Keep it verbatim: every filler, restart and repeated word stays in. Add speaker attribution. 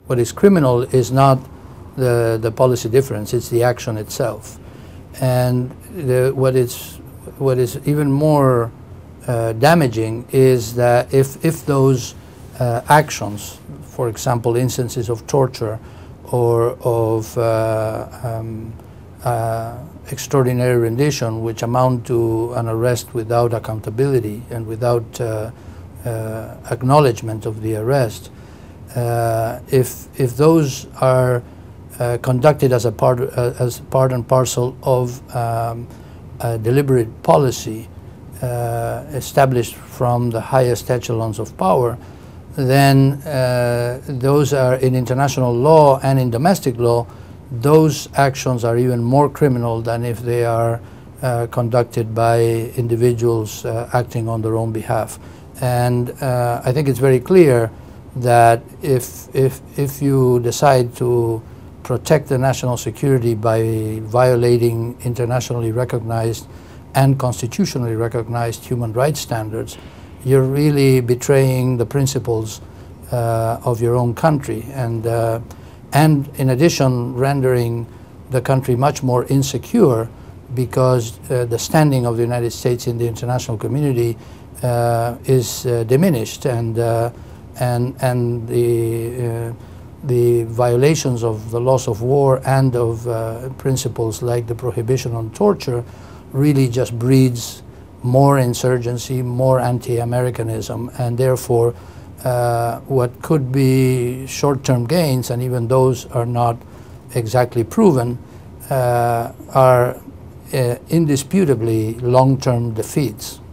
Speaker 1: what is criminal is not the, the policy difference, it's the action itself. And the, what, is, what is even more uh, damaging is that if, if those uh, actions, for example, instances of torture or of uh, um, uh, extraordinary rendition, which amount to an arrest without accountability and without uh, uh, acknowledgement of the arrest, uh, if, if those are uh, conducted as a part, uh, as part and parcel of um, a deliberate policy uh, established from the highest echelons of power, then uh, those are in international law and in domestic law, those actions are even more criminal than if they are uh, conducted by individuals uh, acting on their own behalf. And uh, I think it's very clear that if, if, if you decide to protect the national security by violating internationally recognized and constitutionally recognized human rights standards, you're really betraying the principles uh, of your own country, and, uh, and in addition rendering the country much more insecure, because uh, the standing of the United States in the international community uh, is uh, diminished, and, uh, and, and the, uh, the violations of the laws of war and of uh, principles like the prohibition on torture really just breeds more insurgency, more anti-Americanism, and therefore uh, what could be short-term gains, and even those are not exactly proven, uh, are uh, indisputably long-term defeats.